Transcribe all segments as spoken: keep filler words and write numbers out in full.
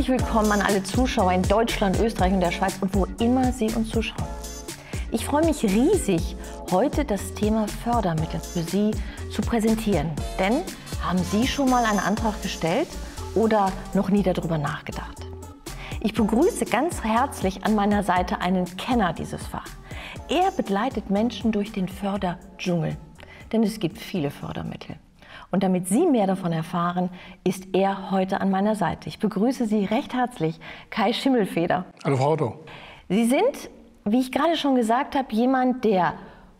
Herzlich willkommen an alle Zuschauer in Deutschland, Österreich und der Schweiz und wo immer Sie uns zuschauen. Ich freue mich riesig, heute das Thema Fördermittel für Sie zu präsentieren. Denn haben Sie schon mal einen Antrag gestellt oder noch nie darüber nachgedacht? Ich begrüße ganz herzlich an meiner Seite einen Kenner dieses Fachs. Er begleitet Menschen durch den Förderdschungel, denn es gibt viele Fördermittel. Und damit Sie mehr davon erfahren, ist er heute an meiner Seite. Ich begrüße Sie recht herzlich, Kai Schimmelfeder. Hallo Frau Otto. Sie sind, wie ich gerade schon gesagt habe, jemand, der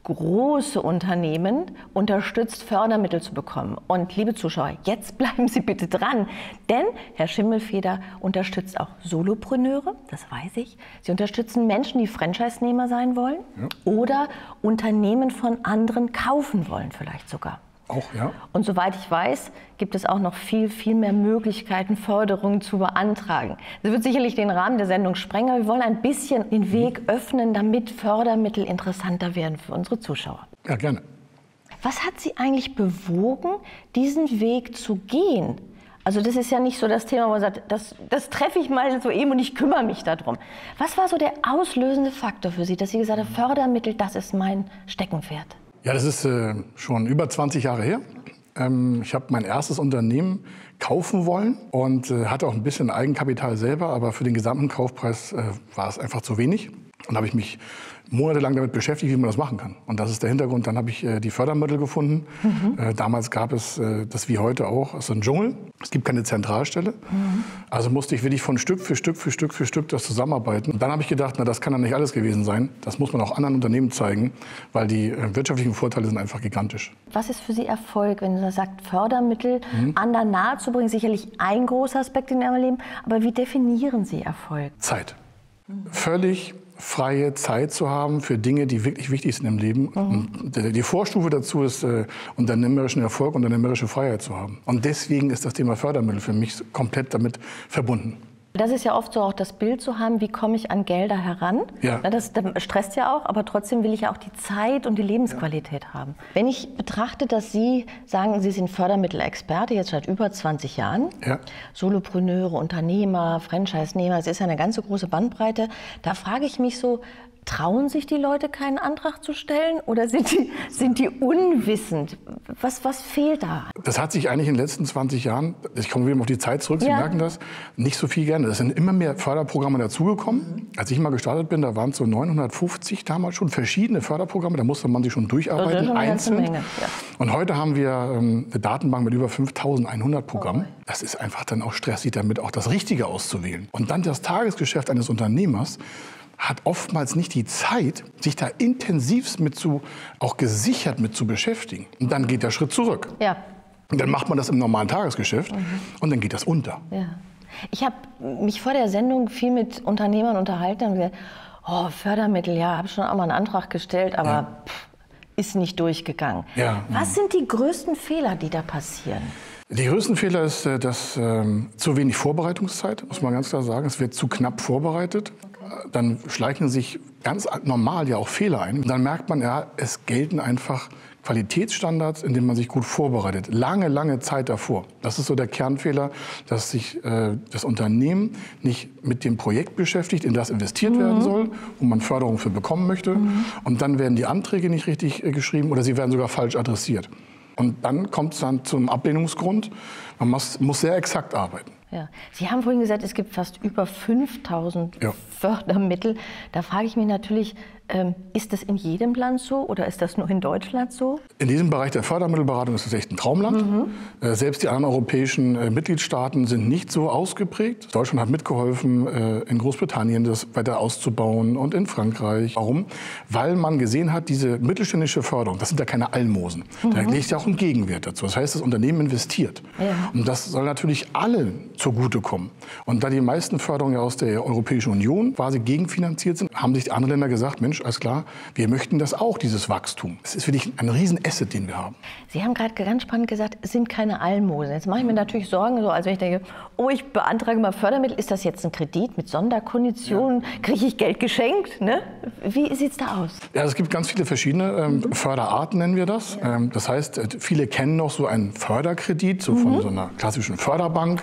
große Unternehmen unterstützt, Fördermittel zu bekommen. Und liebe Zuschauer, jetzt bleiben Sie bitte dran, denn Herr Schimmelfeder unterstützt auch Solopreneure, das weiß ich. Sie unterstützen Menschen, die Franchise-Nehmer sein wollen, ja, oder Unternehmen von anderen kaufen wollen vielleicht sogar. Auch, ja. Und soweit ich weiß, gibt es auch noch viel, viel mehr Möglichkeiten, Förderungen zu beantragen. Das wird sicherlich den Rahmen der Sendung sprengen, aber wir wollen ein bisschen den Weg öffnen, damit Fördermittel interessanter werden für unsere Zuschauer. Ja, gerne. Was hat Sie eigentlich bewogen, diesen Weg zu gehen? Also das ist ja nicht so das Thema, wo man sagt, das, das treffe ich mal so eben und ich kümmere mich darum. Was war so der auslösende Faktor für Sie, dass Sie gesagt haben, Fördermittel, das ist mein Steckenpferd? Ja, das ist äh, schon über zwanzig Jahre her. Ähm, ich habe mein erstes Unternehmen kaufen wollen und äh, hatte auch ein bisschen Eigenkapital selber, aber für den gesamten Kaufpreis äh, war es einfach zu wenig. Und habe ich mich monatelang damit beschäftigt, wie man das machen kann. Und das ist der Hintergrund. Dann habe ich äh, die Fördermittel gefunden. Mhm. Äh, damals gab es äh, das wie heute auch, so ein Dschungel. Es gibt keine Zentralstelle. Mhm. Also musste ich wirklich von Stück für Stück für Stück für Stück das zusammenarbeiten. Und dann habe ich gedacht, na, das kann ja nicht alles gewesen sein. Das muss man auch anderen Unternehmen zeigen, weil die äh, wirtschaftlichen Vorteile sind einfach gigantisch. Was ist für Sie Erfolg, wenn Sie sagt, Fördermittel mhm. anderen nahezubringen? Sicherlich ein großer Aspekt in Ihrem Leben. Aber wie definieren Sie Erfolg? Zeit. Mhm. Völlig freie Zeit zu haben für Dinge, die wirklich wichtig sind im Leben. Mhm. Und die Vorstufe dazu ist, äh, unternehmerischen Erfolg, unternehmerische Freiheit zu haben. Und deswegen ist das Thema Fördermittel für mich komplett damit verbunden. Das ist ja oft so auch das Bild zu haben, wie komme ich an Gelder heran. Ja. Das, das stresst ja auch, aber trotzdem will ich ja auch die Zeit und die Lebensqualität ja. haben. Wenn ich betrachte, dass Sie sagen, Sie sind Fördermittelexperte, jetzt seit über zwanzig Jahren, ja. Solopreneure, Unternehmer, Franchise-Nehmer, es ist ja eine ganze große Bandbreite, da frage ich mich so, trauen sich die Leute, keinen Antrag zu stellen oder sind die, sind die unwissend? Was, was fehlt da? Das hat sich eigentlich in den letzten zwanzig Jahren, ich komme wieder auf die Zeit zurück, Sie ja. merken das, nicht so viel gerne. Es sind immer mehr Förderprogramme dazugekommen. Mhm. Als ich mal gestartet bin, da waren es so neunhundertfünfzig damals schon verschiedene Förderprogramme. Da musste man sich schon durcharbeiten, einzeln. Menge, ja. Und heute haben wir ähm, eine Datenbank mit über fünftausendeinhundert Programmen. Oh. Das ist einfach dann auch stressig, damit auch das Richtige auszuwählen. Und dann das Tagesgeschäft eines Unternehmers hat oftmals nicht die Zeit, sich da intensivst mit zu, auch gesichert mit zu beschäftigen. Und dann geht der Schritt zurück. Ja. Und dann macht man das im normalen Tagesgeschäft mhm. und dann geht das unter. Ja. Ich habe mich vor der Sendung viel mit Unternehmern unterhalten und gesagt, oh, Fördermittel, ja, habe schon einmal einen Antrag gestellt, aber ja. pff, ist nicht durchgegangen. Ja. Was sind die größten Fehler, die da passieren? Die größten Fehler ist, dass ähm, zu wenig Vorbereitungszeit, muss man ganz klar sagen. Es wird zu knapp vorbereitet. Dann schleichen sich ganz normal ja auch Fehler ein. Und dann merkt man, ja, es gelten einfach Qualitätsstandards, in denen man sich gut vorbereitet. Lange, lange Zeit davor. Das ist so der Kernfehler, dass sich äh, das Unternehmen nicht mit dem Projekt beschäftigt, in das investiert mhm. werden soll, wo man Förderung für bekommen möchte. Mhm. Und dann werden die Anträge nicht richtig äh, geschrieben oder sie werden sogar falsch adressiert. Und dann kommt es dann zum Ablehnungsgrund. Man muss, muss sehr exakt arbeiten. Ja. Sie haben vorhin gesagt, es gibt fast über fünftausend ja. Fördermittel. Da frage ich mich natürlich, ähm, ist das in jedem Land so oder ist das nur in Deutschland so? In diesem Bereich der Fördermittelberatung ist es echt ein Traumland. Mhm. Äh, selbst die anderen europäischen äh, Mitgliedstaaten sind nicht so ausgeprägt. Deutschland hat mitgeholfen, äh, in Großbritannien das weiter auszubauen und in Frankreich. Warum? Weil man gesehen hat, diese mittelständische Förderung, das sind ja keine Almosen. Mhm. Da liegt ja auch ein Gegenwert dazu. Das heißt, das Unternehmen investiert. Ja. Und das soll natürlich allen zugutekommen. Und da die meisten Förderungen aus der Europäischen Union quasi gegenfinanziert sind, haben sich die anderen Länder gesagt, Mensch, alles klar, wir möchten das auch, dieses Wachstum. Das ist wirklich ein Riesenasset, den wir haben. Sie haben gerade ganz spannend gesagt, es sind keine Almosen. Jetzt mache ich mir natürlich Sorgen, so als wenn ich denke, oh, ich beantrage mal Fördermittel, ist das jetzt ein Kredit mit Sonderkonditionen? Ja. Kriege ich Geld geschenkt? Ne? Wie sieht es da aus? Ja, es gibt ganz viele verschiedene ähm, mhm. Förderarten, nennen wir das. Ja. Ähm, das heißt, viele kennen noch so einen Förderkredit, so mhm. von so einer klassischen Förderbank. Genau.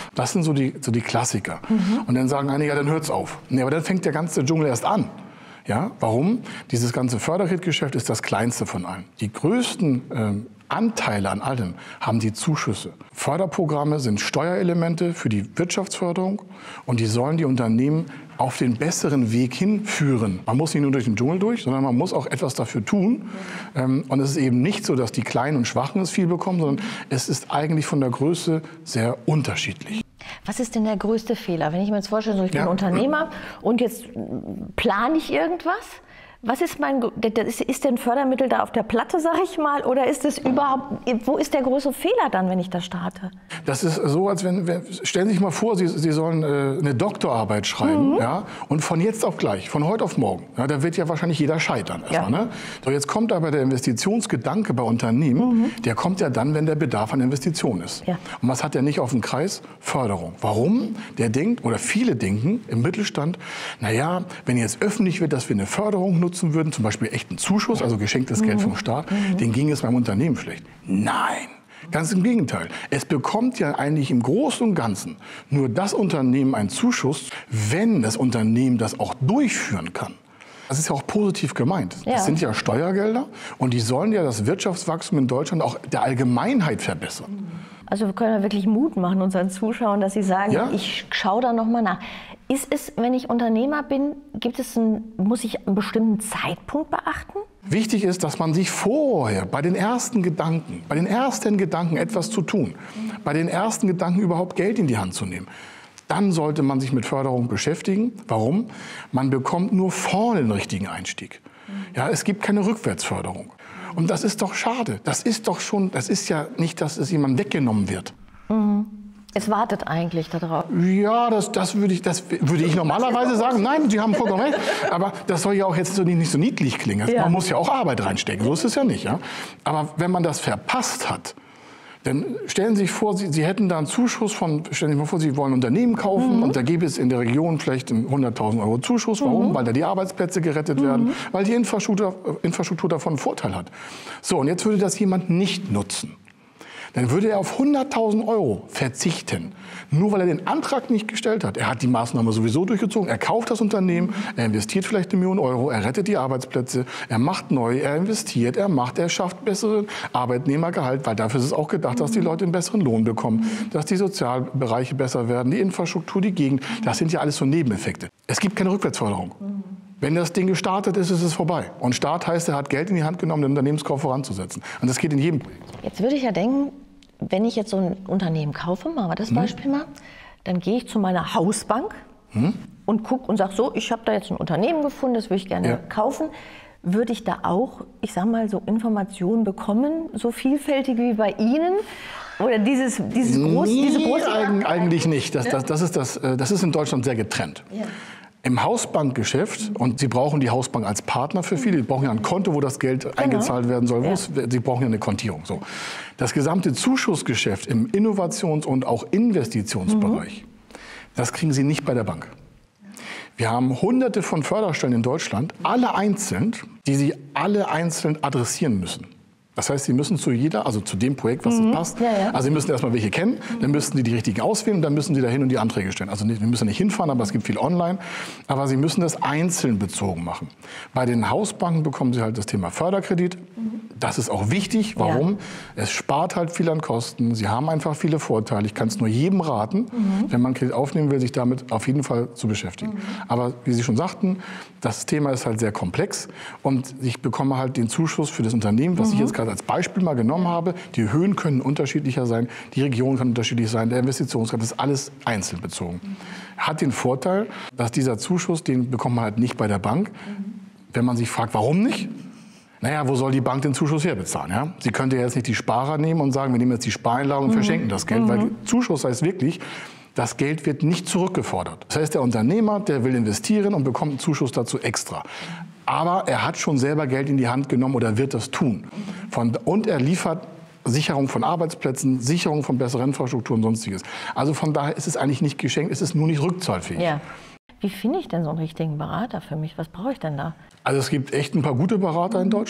Das sind so die, so die Klassiker. Mhm. Und dann sagen einige, ja, dann hört's auf. Nee, aber dann fängt der ganze Dschungel erst an. Ja, warum? Dieses ganze Förderkreditgeschäft ist das kleinste von allen. Die größten ähm, Anteile an allem haben die Zuschüsse. Förderprogramme sind Steuerelemente für die Wirtschaftsförderung und die sollen die Unternehmen auf den besseren Weg hinführen. Man muss nicht nur durch den Dschungel durch, sondern man muss auch etwas dafür tun. Ähm, und es ist eben nicht so, dass die Kleinen und Schwachen es viel bekommen, sondern es ist eigentlich von der Größe sehr unterschiedlich. Was ist denn der größte Fehler? Wenn ich mir jetzt vorstelle, ich bin ja. Unternehmer und jetzt plane ich irgendwas. Was ist mein, ist denn ein Fördermittel da auf der Platte, sag ich mal, oder ist es überhaupt, wo ist der große Fehler dann, wenn ich da starte? Das ist so, als wenn, wenn stellen Sie sich mal vor, Sie, Sie sollen äh, eine Doktorarbeit schreiben, mhm. ja, und von jetzt auf gleich, von heute auf morgen, ja, da wird ja wahrscheinlich jeder scheitern erstmal, ja. ne? So, jetzt kommt aber der Investitionsgedanke bei Unternehmen, mhm. der kommt ja dann, wenn der Bedarf an Investitionen ist. Ja. Und was hat der nicht auf dem Kreis? Förderung. Warum? Der denkt, oder viele denken im Mittelstand, naja, wenn jetzt öffentlich wird, dass wir eine Förderung nutzen würden, zum Beispiel echten Zuschuss, also geschenktes Geld vom Staat, mhm. den ging es beim Unternehmen schlecht. Nein, ganz im Gegenteil. Es bekommt ja eigentlich im Großen und Ganzen nur das Unternehmen einen Zuschuss, wenn das Unternehmen das auch durchführen kann. Das ist ja auch positiv gemeint. Ja. Das sind ja Steuergelder und die sollen ja das Wirtschaftswachstum in Deutschland auch der Allgemeinheit verbessern. Also wir können ja wirklich Mut machen unseren Zuschauern, dass sie sagen, ja? ich schaue da noch mal nach. Ist es, wenn ich Unternehmer bin, gibt es ein, muss ich einen bestimmten Zeitpunkt beachten? Wichtig ist, dass man sich vorher bei den ersten Gedanken, bei den ersten Gedanken etwas zu tun, bei den ersten Gedanken überhaupt Geld in die Hand zu nehmen. Dann sollte man sich mit Förderung beschäftigen. Warum? Man bekommt nur vorne den richtigen Einstieg. Ja, es gibt keine Rückwärtsförderung. Und das ist doch schade. Das ist doch schon, das ist ja nicht, dass es jemandem weggenommen wird. Mhm. Es wartet eigentlich darauf. Ja, das, das, würde ich, das würde ich normalerweise sagen. Nein, Sie haben vollkommen recht. Aber das soll ja auch jetzt so nicht, nicht so niedlich klingen. Ja. Man muss ja auch Arbeit reinstecken. So ist es ja nicht. Ja? Aber wenn man das verpasst hat, dann stellen Sie sich vor, Sie, Sie hätten da einen Zuschuss von, stellen Sie sich mal vor, Sie wollen ein Unternehmen kaufen mhm. und da gäbe es in der Region vielleicht hunderttausend Euro Zuschuss. Warum? Mhm. Weil da die Arbeitsplätze gerettet mhm. werden, weil die Infrastruktur, Infrastruktur davon einen Vorteil hat. So, und jetzt würde das jemand nicht nutzen. Dann würde er auf hunderttausend Euro verzichten, nur weil er den Antrag nicht gestellt hat. Er hat die Maßnahme sowieso durchgezogen, er kauft das Unternehmen, er investiert vielleicht eine Million Euro, er rettet die Arbeitsplätze, er macht neu, er investiert, er macht, er schafft besseren Arbeitnehmergehalt, weil dafür ist es auch gedacht, dass die Leute einen besseren Lohn bekommen, dass die Sozialbereiche besser werden, die Infrastruktur, die Gegend. Das sind ja alles so Nebeneffekte. Es gibt keine Rückwärtsförderung. Wenn das Ding gestartet ist, ist es vorbei. Und Start heißt, er hat Geld in die Hand genommen, den Unternehmenskauf voranzusetzen. Und das geht in jedem Projekt. Jetzt würde ich ja denken, wenn ich jetzt so ein Unternehmen kaufe, machen wir das hm. Beispiel mal, dann gehe ich zu meiner Hausbank hm. und gucke und sage so, ich habe da jetzt ein Unternehmen gefunden, das würde ich gerne ja. kaufen. Würde ich da auch, ich sage mal, so Informationen bekommen, so vielfältig wie bei Ihnen? Oder dieses, dieses groß, nee, diese große... eigentlich nicht. Das, das, das, ist das, das ist in Deutschland sehr getrennt. Ja. Im Hausbankgeschäft, und Sie brauchen die Hausbank als Partner für viele, Sie brauchen ja ein Konto, wo das Geld genau. eingezahlt werden soll, ja. Sie brauchen ja eine Kontierung. So. Das gesamte Zuschussgeschäft im Innovations- und auch Investitionsbereich, mhm. das kriegen Sie nicht bei der Bank. Wir haben hunderte von Förderstellen in Deutschland, alle einzeln, die Sie alle einzeln adressieren müssen. Das heißt, Sie müssen zu jeder, also zu dem Projekt, was mhm. passt, ja, ja. also Sie müssen erstmal welche kennen, dann müssen Sie die richtigen auswählen und dann müssen Sie da hin und die Anträge stellen. Also wir müssen nicht hinfahren, aber es gibt viel online. Aber Sie müssen das einzeln bezogen machen. Bei den Hausbanken bekommen Sie halt das Thema Förderkredit. Mhm. Das ist auch wichtig. Warum? Ja. Es spart halt viel an Kosten. Sie haben einfach viele Vorteile. Ich kann es nur jedem raten, mhm. wenn man Kredit aufnehmen will, sich damit auf jeden Fall zu beschäftigen. Mhm. Aber wie Sie schon sagten, das Thema ist halt sehr komplex und ich bekomme halt den Zuschuss für das Unternehmen, was mhm. ich jetzt gerade als Beispiel mal genommen habe. Die Höhen können unterschiedlicher sein, die Region kann unterschiedlich sein, der Investitionsgrad ist alles einzeln bezogen. Mhm. Hat den Vorteil, dass dieser Zuschuss, den bekommt man halt nicht bei der Bank. Mhm. Wenn man sich fragt, warum nicht? Naja, wo soll die Bank den Zuschuss herbezahlen? Ja? Sie könnte ja jetzt nicht die Sparer nehmen und sagen, wir nehmen jetzt die Spareinlage und mhm. verschenken das Geld, mhm. weil Zuschuss heißt wirklich, das Geld wird nicht zurückgefordert. Das heißt, der Unternehmer, der will investieren und bekommt einen Zuschuss dazu extra. Aber er hat schon selber Geld in die Hand genommen oder wird das tun. Von, und er liefert Sicherung von Arbeitsplätzen, Sicherung von besserer Infrastruktur und Sonstiges. Also von daher ist es eigentlich nicht geschenkt, es ist nur nicht rückzahlfähig. Ja. Wie finde ich denn so einen richtigen Berater für mich? Was brauche ich denn da? Also es gibt echt ein paar gute Berater in Deutschland.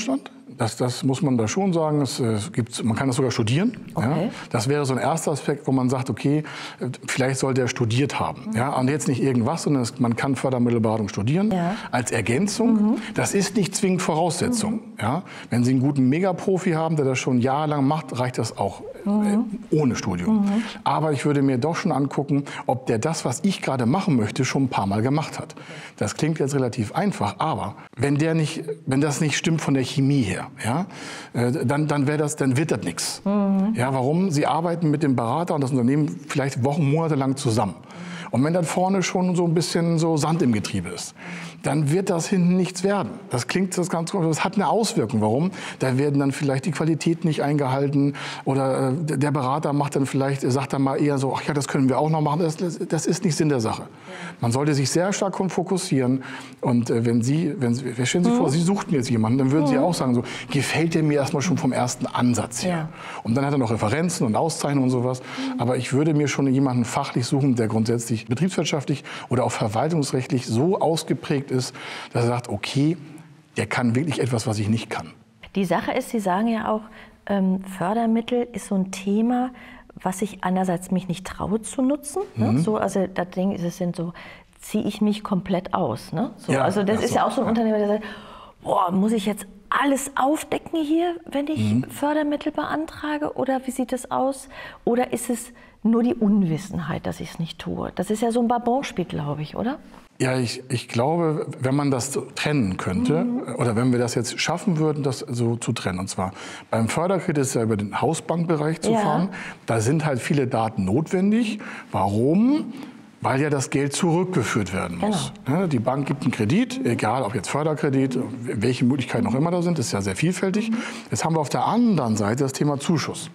Das, das muss man da schon sagen. Es, es gibt, man kann das sogar studieren. Okay. Ja. Das wäre so ein erster Aspekt, wo man sagt, okay, vielleicht sollte er studiert haben. Mhm. Ja. Und jetzt nicht irgendwas, sondern es, man kann Fördermittelberatung studieren ja. als Ergänzung. Mhm. Das ist nicht zwingend Voraussetzung. Mhm. Ja. Wenn Sie einen guten Megaprofi haben, der das schon jahrelang macht, reicht das auch mhm. äh, ohne Studium. Mhm. Aber ich würde mir doch schon angucken, ob der das, was ich gerade machen möchte, schon ein paar Mal gemacht hat. Das klingt jetzt relativ einfach, aber wenn, der nicht, wenn das nicht stimmt von der Chemie her, ja, dann, dann, wär das, dann wird das nichts. Mhm. Ja, warum? Sie arbeiten mit dem Berater und das Unternehmen vielleicht Wochen, Monate lang zusammen. Und wenn dann vorne schon so ein bisschen so Sand im Getriebe ist, dann wird das hinten nichts werden. Das klingt das ganz das hat eine Auswirkung. Warum? Da werden dann vielleicht die Qualität nicht eingehalten oder äh, der Berater macht dann vielleicht, sagt dann mal eher so, ach ja, das können wir auch noch machen. Das, das, das ist nicht Sinn der Sache. Man sollte sich sehr stark fokussieren. Und äh, wenn Sie, wenn Sie, stellen Sie mhm. vor, Sie suchten jetzt jemanden, dann würden mhm. Sie auch sagen, so, gefällt der mir erstmal schon vom ersten Ansatz her. Ja. Und dann hat er noch Referenzen und Auszeichnungen und sowas. Mhm. Aber ich würde mir schon jemanden fachlich suchen, der grundsätzlich betriebswirtschaftlich oder auch verwaltungsrechtlich so ausgeprägt ist, dass er sagt, okay, der kann wirklich etwas, was ich nicht kann. Die Sache ist, Sie sagen ja auch, ähm, Fördermittel ist so ein Thema, was ich einerseits mich nicht traue zu nutzen. Ne? Mhm. So, also das Ding ist, es sind so, ziehe ich mich komplett aus. Ne? So, ja, also das, das ist so. Ja auch so ein Unternehmer, der sagt, boah, muss ich jetzt alles aufdecken hier, wenn ich mhm. Fördermittel beantrage? Oder wie sieht das aus? Oder ist es nur die Unwissenheit, dass ich es nicht tue? Das ist ja so ein Barbonspiel, glaube ich, oder? Ja, ich, ich glaube, wenn man das trennen könnte, mhm. oder wenn wir das jetzt schaffen würden, das so zu trennen, und zwar beim Förderkredit ist ja über den Hausbankbereich zu ja. fahren, da sind halt viele Daten notwendig. Warum? Weil ja das Geld zurückgeführt werden muss. Genau. Die Bank gibt einen Kredit, egal ob jetzt Förderkredit, welche Möglichkeiten auch immer da sind, das ist ja sehr vielfältig. Mhm. Jetzt haben wir auf der anderen Seite das Thema Zuschuss.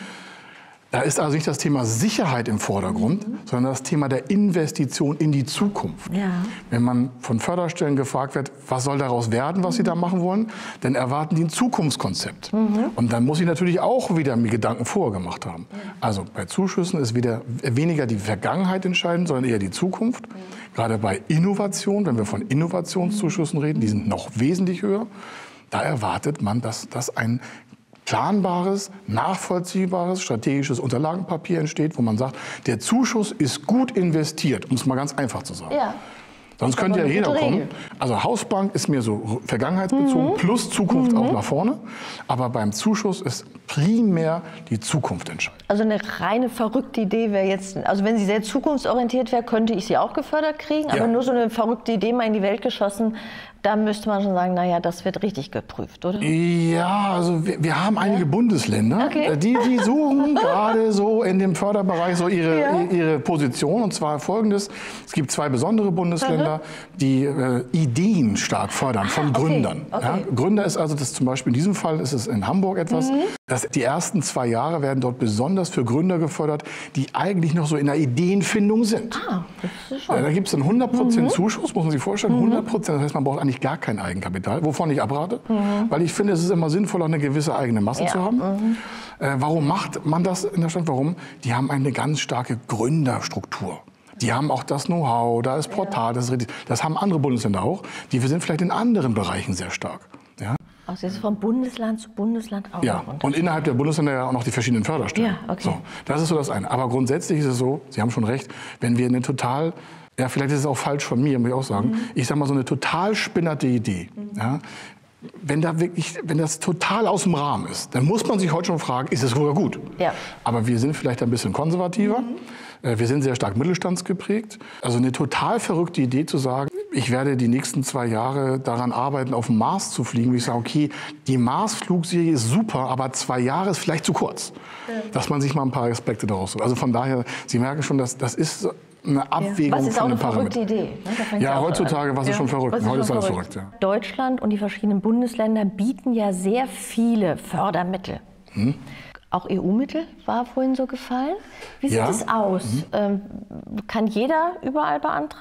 Da ist also nicht das Thema Sicherheit im Vordergrund, mhm. sondern das Thema der Investition in die Zukunft. Ja. Wenn man von Förderstellen gefragt wird, was soll daraus werden, was mhm. sie da machen wollen, dann erwarten die ein Zukunftskonzept. Mhm. Und dann muss ich natürlich auch wieder mir Gedanken vorher gemacht haben. Ja. Also bei Zuschüssen ist wieder weniger die Vergangenheit entscheidend, sondern eher die Zukunft. Ja. Gerade bei Innovation, wenn wir von Innovationszuschüssen reden, die sind noch wesentlich höher. Da erwartet man, dass das ein planbares, nachvollziehbares, strategisches Unterlagenpapier entsteht, wo man sagt, der Zuschuss ist gut investiert, um es mal ganz einfach zu sagen. Ja. Sonst könnte ja jeder kommen. Also Hausbank ist mir so vergangenheitsbezogen, mhm. plus Zukunft mhm. auch nach vorne. Aber beim Zuschuss ist primär die Zukunft entscheidend. Also eine reine verrückte Idee wäre jetzt, also wenn sie sehr zukunftsorientiert wäre, könnte ich sie auch gefördert kriegen. Aber ja. nur so eine verrückte Idee mal in die Welt geschossen, da müsste man schon sagen, naja, das wird richtig geprüft, oder? Ja, also wir, wir haben einige ja. Bundesländer, okay. die, die suchen gerade so in dem Förderbereich so ihre, ja. ihre Position. Und zwar folgendes, es gibt zwei besondere Bundesländer, mhm. die äh, Ideen stark fördern von ah, okay. Gründern. Okay. Ja, Gründer ist also, das zum Beispiel in diesem Fall ist es in Hamburg etwas, mhm. dass die ersten zwei Jahre werden dort besonders für Gründer gefördert, die eigentlich noch so in der Ideenfindung sind. Ah, das ist schon. Ja, da gibt es einen hundert Prozent mhm. Zuschuss, muss man sich vorstellen, hundert Prozent, das heißt, man braucht eigentlich gar kein Eigenkapital, wovon ich abrate, mhm. weil ich finde, es ist immer sinnvoll, auch eine gewisse eigene Masse ja. zu haben. Mhm. Äh, warum macht man das in der Stadt? Warum? Die haben eine ganz starke Gründerstruktur. Die haben auch das Know-how, da ist Portal, das, ist, das haben andere Bundesländer auch. Die sind vielleicht in anderen Bereichen sehr stark. Ja? Also jetzt von Bundesland zu Bundesland auch. Ja, und innerhalb der Bundesländer ja auch noch die verschiedenen Förderstellen. Ja, okay. So, das ist so das eine. Aber grundsätzlich ist es so, Sie haben schon recht, wenn wir eine total, ja, vielleicht ist es auch falsch von mir, muss ich auch sagen, mhm. ich sage mal so eine total spinnerte Idee, mhm. ja, wenn, da wirklich, wenn das total aus dem Rahmen ist, dann muss man sich heute schon fragen, ist es sogar gut? Ja. Aber wir sind vielleicht ein bisschen konservativer. Mhm. Wir sind sehr stark mittelstandsgeprägt. Also eine total verrückte Idee zu sagen, ich werde die nächsten zwei Jahre daran arbeiten, auf den Mars zu fliegen. Und ich sage, okay, die Mars-Flugserie ist super, aber zwei Jahre ist vielleicht zu kurz. Ja. Dass man sich mal ein paar Aspekte daraus sucht. Also von daher, Sie merken schon, dass das ist eine Abwägung ja. von einem Parameter. Was ist auch eine verrückte Idee. Ne? Ja, heutzutage, was ja. ist schon verrückt? Ist Heute ist alles verrückt. verrückt. Ja. Deutschland und die verschiedenen Bundesländer bieten ja sehr viele Fördermittel. Hm? Auch E U-Mittel war vorhin so gefallen. Wie sieht ja. es aus? Mhm. Ähm, kann jeder überall beantragen?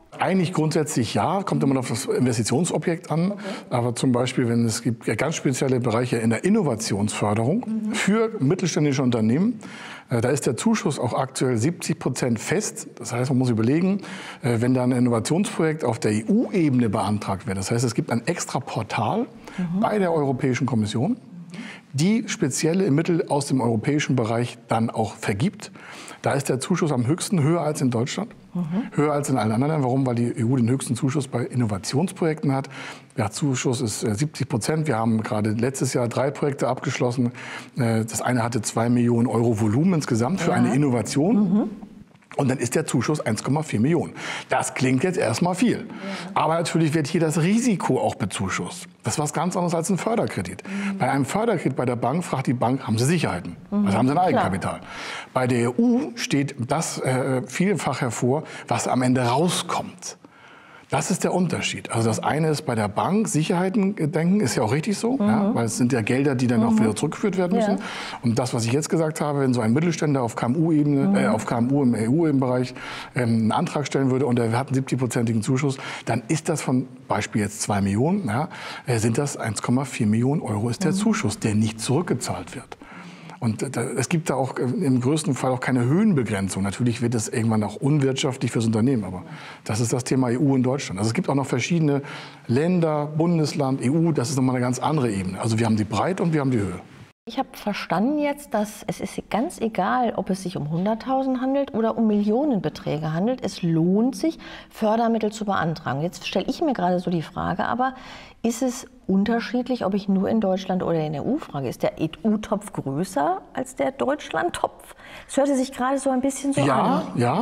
Eigentlich grundsätzlich ja, kommt immer auf das Investitionsobjekt an. Okay. Aber zum Beispiel, wenn es gibt ganz spezielle Bereiche in der Innovationsförderung mhm. für mittelständische Unternehmen, äh, da ist der Zuschuss auch aktuell siebzig Prozent fest. Das heißt, man muss überlegen, äh, wenn da ein Innovationsprojekt auf der E U-Ebene beantragt wird. Das heißt, es gibt ein extra Portal mhm. bei der Europäischen Kommission, die spezielle Mittel aus dem europäischen Bereich dann auch vergibt. Da ist der Zuschuss am höchsten, höher als in Deutschland, mhm. höher als in allen anderen Ländern. Warum? Weil die E U den höchsten Zuschuss bei Innovationsprojekten hat. Der Zuschuss ist siebzig Prozent. Wir haben gerade letztes Jahr drei Projekte abgeschlossen. Das eine hatte zwei Millionen Euro Volumen insgesamt für ja. eine Innovation. Mhm. Und dann ist der Zuschuss eins Komma vier Millionen. Das klingt jetzt erstmal viel. Ja. Aber natürlich wird hier das Risiko auch bezuschusst. Das ist was ganz anderes als ein Förderkredit. Mhm. Bei einem Förderkredit bei der Bank fragt die Bank, haben Sie Sicherheiten? Mhm. Also haben Sie ein Eigenkapital? Klar. Bei der E U steht das äh, vielfach hervor, was am Ende rauskommt. Das ist der Unterschied. Also das eine ist bei der Bank, Sicherheiten denken, ist ja auch richtig so, mhm. ja, weil es sind ja Gelder, die dann mhm. auch wieder zurückgeführt werden müssen. Ja. Und das, was ich jetzt gesagt habe, wenn so ein Mittelständler auf K M U-Ebene, mhm. äh, auf K M U im E U-Bereich ähm, einen Antrag stellen würde und er hat einen siebzig-prozentigen Zuschuss, dann ist das von Beispiel jetzt zwei Millionen, ja, äh, sind das eins Komma vier Millionen Euro ist der mhm. Zuschuss, der nicht zurückgezahlt wird. Und da, es gibt da auch im größten Fall auch keine Höhenbegrenzung. Natürlich wird es irgendwann auch unwirtschaftlich fürs Unternehmen, aber das ist das Thema E U in Deutschland. Also es gibt auch noch verschiedene Länder, Bundesland, E U, das ist nochmal eine ganz andere Ebene. Also wir haben die Breite und wir haben die Höhe. Ich habe verstanden jetzt, dass es ist ganz egal, ob es sich um hunderttausend handelt oder um Millionenbeträge handelt. Es lohnt sich, Fördermittel zu beantragen. Jetzt stelle ich mir gerade so die Frage, aber ist es unterschiedlich, ob ich nur in Deutschland oder in der E U frage? Ist der E U-Topf größer als der Deutschland-Topf? Es hörte sich gerade so ein bisschen so ja, an. Ja,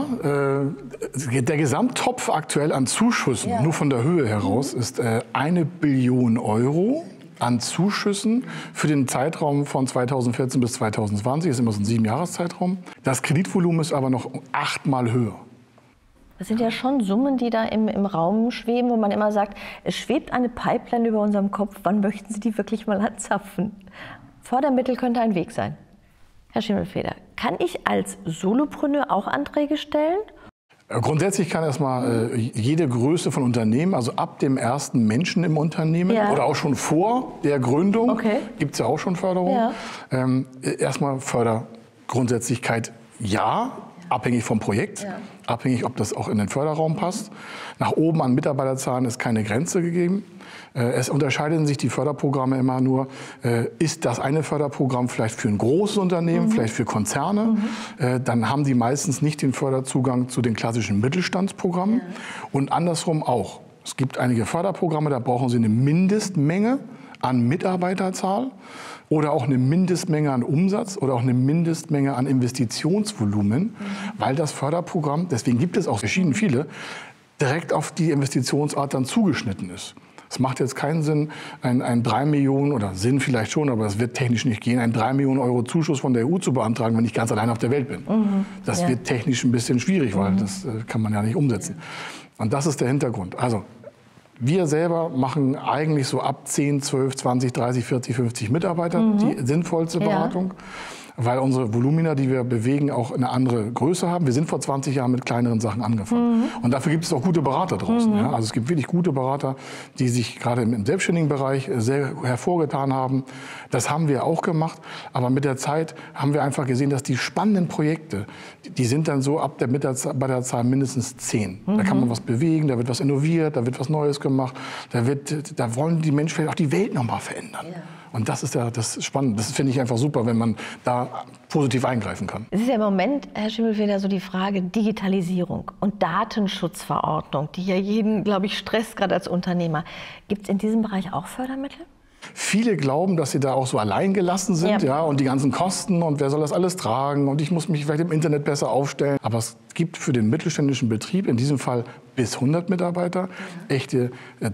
äh, der Gesamttopf aktuell an Zuschüssen, ja. nur von der Höhe heraus, mhm. ist äh, eine Billion Euro. An Zuschüssen für den Zeitraum von zweitausendvierzehn bis zweitausendzwanzig, das ist immer so ein Siebenjahreszeitraum. Das Kreditvolumen ist aber noch achtmal höher. Das sind ja schon Summen, die da im, im Raum schweben, wo man immer sagt, es schwebt eine Pipeline über unserem Kopf, wann möchten Sie die wirklich mal anzapfen? Fördermittel könnte ein Weg sein. Herr Schimmelfeder, kann ich als Solopreneur auch Anträge stellen? Grundsätzlich kann erstmal äh, jede Größe von Unternehmen, also ab dem ersten Menschen im Unternehmen ja. oder auch schon vor der Gründung, okay. gibt es ja auch schon Förderung. Ja. Ähm, erstmal Fördergrundsätzlichkeit ja, abhängig vom Projekt, ja. abhängig, ob das auch in den Förderraum passt. Nach oben an Mitarbeiterzahlen ist keine Grenze gegeben. Es unterscheiden sich die Förderprogramme immer nur, ist das eine Förderprogramm vielleicht für ein großes Unternehmen, mhm. vielleicht für Konzerne, mhm. dann haben die meistens nicht den Förderzugang zu den klassischen Mittelstandsprogrammen ja. und andersrum auch. Es gibt einige Förderprogramme, da brauchen sie eine Mindestmenge an Mitarbeiterzahl oder auch eine Mindestmenge an Umsatz oder auch eine Mindestmenge an Investitionsvolumen, mhm. weil das Förderprogramm, deswegen gibt es auch verschieden viele, direkt auf die Investitionsart dann zugeschnitten ist. Es macht jetzt keinen Sinn, ein, ein drei Millionen, oder Sinn vielleicht schon, aber es wird technisch nicht gehen, einen drei Millionen Euro Zuschuss von der E U zu beantragen, wenn ich ganz allein auf der Welt bin. Mhm. Das ja. wird technisch ein bisschen schwierig, weil mhm. das äh, kann man ja nicht umsetzen. Und das ist der Hintergrund. Also wir selber machen eigentlich so ab zehn, zwölf, zwanzig, dreißig, vierzig, fünfzig Mitarbeiter mhm. die sinnvollste Beratung. Ja. Weil unsere Volumina, die wir bewegen, auch eine andere Größe haben. Wir sind vor zwanzig Jahren mit kleineren Sachen angefangen. Mhm. Und dafür gibt es auch gute Berater draußen. Mhm. Ja? Also es gibt wirklich gute Berater, die sich gerade im selbstständigen Bereich sehr hervorgetan haben. Das haben wir auch gemacht. Aber mit der Zeit haben wir einfach gesehen, dass die spannenden Projekte, die sind dann so ab der Mitarbeiterzahl mindestens zehn. Mhm. Da kann man was bewegen, da wird was innoviert, da wird was Neues gemacht. Da, wird, da wollen die Menschen vielleicht auch die Welt noch mal verändern. Ja. Und das ist ja das Spannende. Das finde ich einfach super, wenn man da positiv eingreifen kann. Es ist ja im Moment, Herr Schimmelfeder, so die Frage Digitalisierung und Datenschutzverordnung, die ja jeden, glaube ich, stresst, gerade als Unternehmer. Gibt es in diesem Bereich auch Fördermittel? Viele glauben, dass sie da auch so allein gelassen sind, ja. ja, und die ganzen Kosten und wer soll das alles tragen und ich muss mich vielleicht im Internet besser aufstellen. Aber es gibt für den mittelständischen Betrieb, in diesem Fall bis hundert Mitarbeiter, ja. echte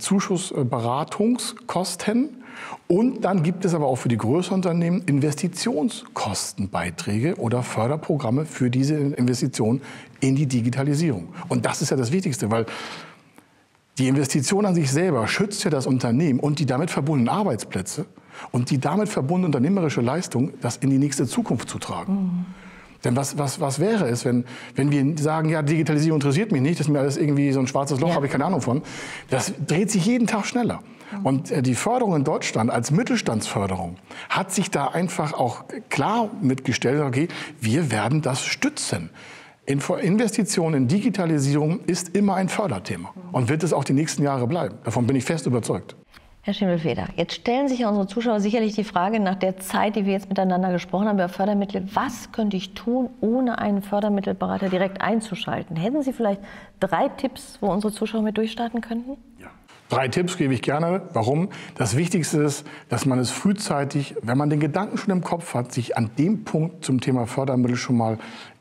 Zuschussberatungskosten. Und dann gibt es aber auch für die größeren Unternehmen Investitionskostenbeiträge oder Förderprogramme für diese Investitionen in die Digitalisierung. Und das ist ja das Wichtigste, weil die Investition an sich selber schützt ja das Unternehmen und die damit verbundenen Arbeitsplätze und die damit verbundene unternehmerische Leistung, das in die nächste Zukunft zu tragen. Mhm. Denn was, was, was wäre es, wenn, wenn wir sagen, ja, Digitalisierung interessiert mich nicht, das ist mir alles irgendwie so ein schwarzes Loch, ja. habe ich keine Ahnung von. Das dreht sich jeden Tag schneller. Und die Förderung in Deutschland als Mittelstandsförderung hat sich da einfach auch klar mitgestellt, okay, wir werden das stützen. Investitionen in Digitalisierung ist immer ein Förderthema und wird es auch die nächsten Jahre bleiben. Davon bin ich fest überzeugt. Herr Schimmelfeder, jetzt stellen sich ja unsere Zuschauer sicherlich die Frage nach der Zeit, die wir jetzt miteinander gesprochen haben über Fördermittel. Was könnte ich tun, ohne einen Fördermittelberater direkt einzuschalten? Hätten Sie vielleicht drei Tipps, wo unsere Zuschauer mit durchstarten könnten? Ja. Drei Tipps gebe ich gerne. Warum? Das Wichtigste ist, dass man es frühzeitig, wenn man den Gedanken schon im Kopf hat, sich an dem Punkt zum Thema Fördermittel schon mal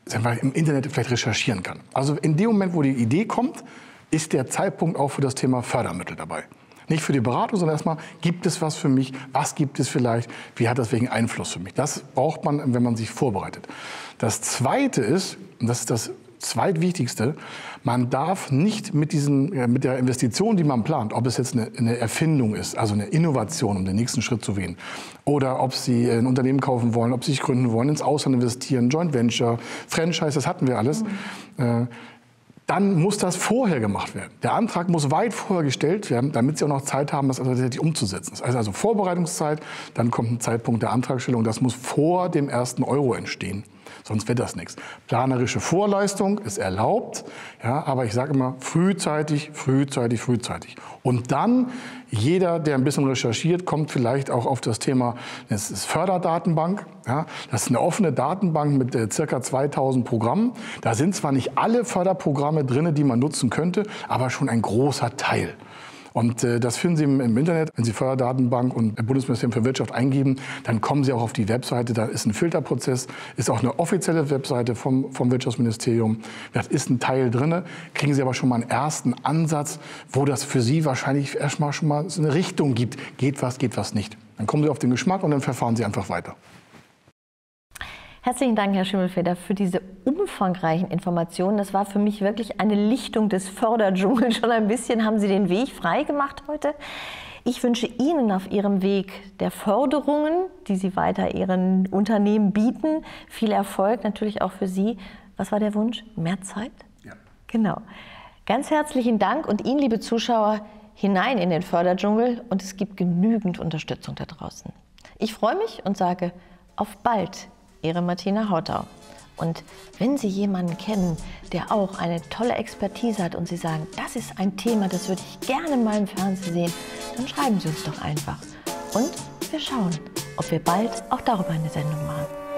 im Internet vielleicht recherchieren kann. Also in dem Moment, wo die Idee kommt, ist der Zeitpunkt auch für das Thema Fördermittel dabei. Nicht für die Beratung, sondern erstmal, gibt es was für mich? Was gibt es vielleicht? Wie hat das wegen Einfluss für mich? Das braucht man, wenn man sich vorbereitet. Das Zweite ist, und das ist das Zweitwichtigste, man darf nicht mit, diesen, mit der Investition, die man plant, ob es jetzt eine, eine Erfindung ist, also eine Innovation, um den nächsten Schritt zu gehen, oder ob Sie ein Unternehmen kaufen wollen, ob Sie sich gründen wollen, ins Ausland investieren, Joint Venture, Franchise, das hatten wir alles, mhm. äh, dann muss das vorher gemacht werden. Der Antrag muss weit vorher gestellt werden, damit Sie auch noch Zeit haben, das tatsächlich umzusetzen. Das heißt also Vorbereitungszeit, dann kommt ein Zeitpunkt der Antragstellung, das muss vor dem ersten Euro entstehen. Sonst wird das nichts. Planerische Vorleistung ist erlaubt, ja, aber ich sage immer frühzeitig, frühzeitig, frühzeitig. Und dann, jeder, der ein bisschen recherchiert, kommt vielleicht auch auf das Thema, das ist Förderdatenbank. Ja, das ist eine offene Datenbank mit äh, circa zweitausend Programmen. Da sind zwar nicht alle Förderprogramme drin, die man nutzen könnte, aber schon ein großer Teil. Und äh, das finden Sie im, im Internet. Wenn Sie Förderdatenbank und Bundesministerium für Wirtschaft eingeben, dann kommen Sie auch auf die Webseite. Da ist ein Filterprozess, ist auch eine offizielle Webseite vom, vom Wirtschaftsministerium. Das ist ein Teil drin. Kriegen Sie aber schon mal einen ersten Ansatz, wo das für Sie wahrscheinlich erstmal schon mal so eine Richtung gibt. Geht was, geht was nicht. Dann kommen Sie auf den Geschmack und dann verfahren Sie einfach weiter. Herzlichen Dank, Herr Schimmelfeder, für diese umfangreichen Informationen. Das war für mich wirklich eine Lichtung des Förderdschungels. Schon ein bisschen haben Sie den Weg frei gemacht heute. Ich wünsche Ihnen auf Ihrem Weg der Förderungen, die Sie weiter Ihren Unternehmen bieten, viel Erfolg, natürlich auch für Sie. Was war der Wunsch? Mehr Zeit? Ja. Genau. Ganz herzlichen Dank und Ihnen, liebe Zuschauer, hinein in den Förderdschungel. Und es gibt genügend Unterstützung da draußen. Ich freue mich und sage auf bald. Ihre Martina Hautau. Und wenn Sie jemanden kennen, der auch eine tolle Expertise hat und Sie sagen, das ist ein Thema, das würde ich gerne mal im Fernsehen sehen, dann schreiben Sie uns doch einfach. Und wir schauen, ob wir bald auch darüber eine Sendung machen.